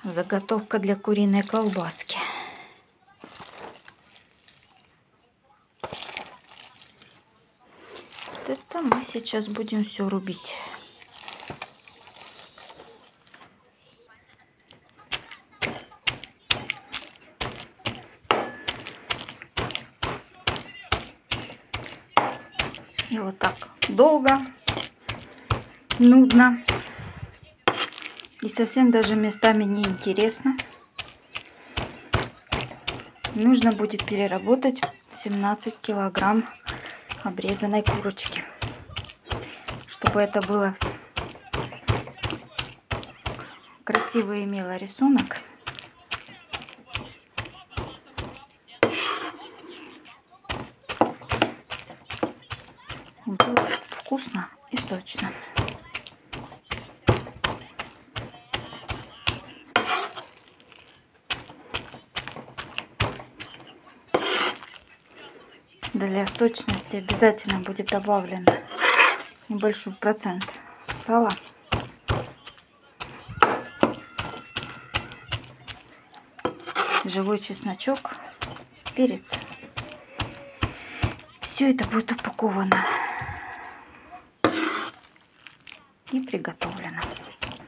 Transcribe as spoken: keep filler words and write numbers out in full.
Заготовка для куриной колбаски. Вот это мы сейчас будем все рубить. И вот так долго, нудно и совсем даже местами неинтересно. Нужно будет переработать семнадцать килограмм обрезанной курочки, чтобы это было красиво, имело рисунок. Было вкусно и сочно. Для сочности обязательно будет добавлен небольшой процент сала. Живой чесночок, перец. Все это будет упаковано и приготовлено.